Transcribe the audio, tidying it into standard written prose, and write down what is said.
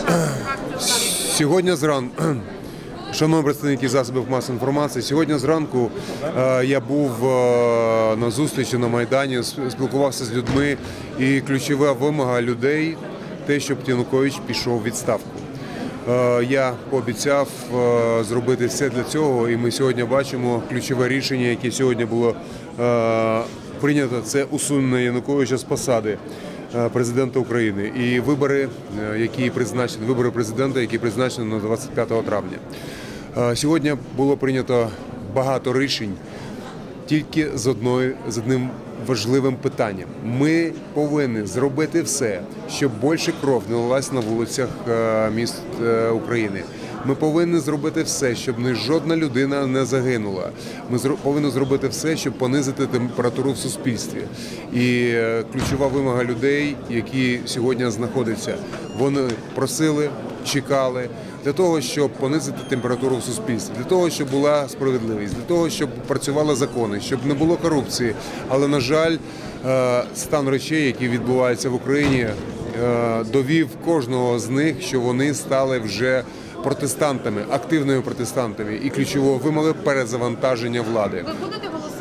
Сьогодні зранку, шановні представники засобів масової інформації, сьогодні зранку я був на зустрічі на Майдані, спілкувався з людьми, і ключова вимога людей – те, щоб Янукович пішов у відставку. Я пообіцяв зробити все для цього, і ми сьогодні бачимо ключове рішення, яке сьогодні було прийнято – це усунення Януковича з посади президента України і вибори президента, які призначені на 25 травня. Сьогодні було прийнято багато рішень тільки з одним важливим питанням. Ми повинні зробити все, щоб більше кров не лилась на вулицях міст України. Ми повинні зробити все, щоб жодна людина не загинула. Ми повинні зробити все, щоб понизити температуру в суспільстві. І ключова вимога людей, які сьогодні знаходяться, вони просили, чекали для того, щоб понизити температуру в суспільстві, для того, щоб була справедливість, для того, щоб працювали закони, щоб не було корупції. Але, на жаль, стан речей, які відбуваються в Україні, довів кожного з них, що вони стали вже протестантами, активними протестантами, і ключовою вимогою перезавантаження влади. Ви будете голосувати